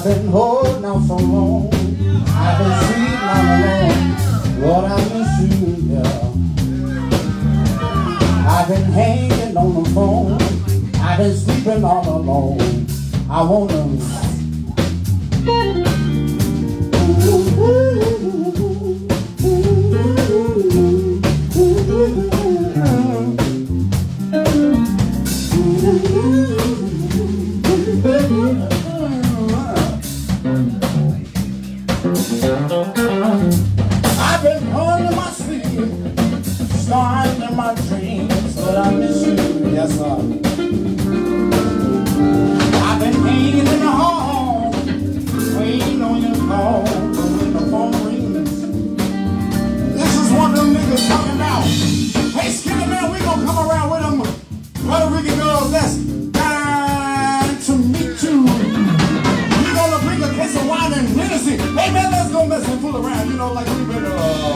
been holding out so long. I've been sleeping all alone. Lord, I miss you, yeah. I've been hanging on the phone. I've been sleeping all alone. I wanna I've been hard in my sleep, starting in my dreams, but I miss you, yes sir. I've been hanging in the hall, waiting on your call, but when the phone rings, this is one of them niggas talking about, hey Skinny man, we gonna come around with them Puerto Rican girls that's dying to meet you. We gonna bring a case of wine and Hennessy. Hey man, let's go mess and fool around, you know, like we been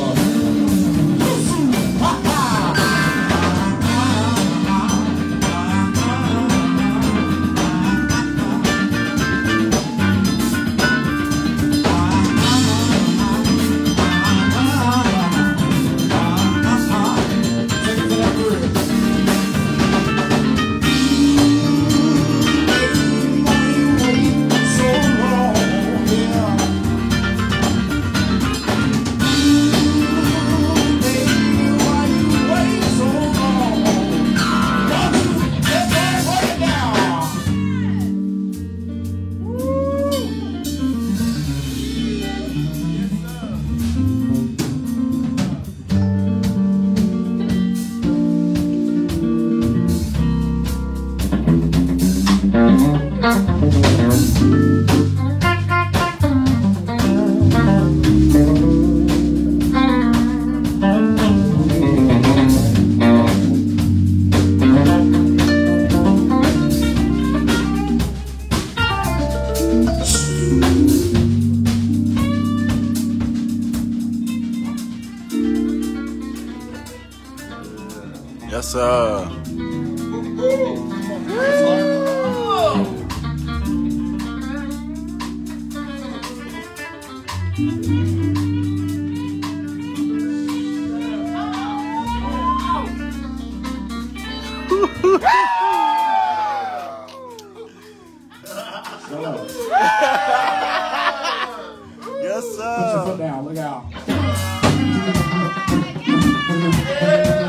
Yes, sir. Yes, sir. Put your foot down, look out.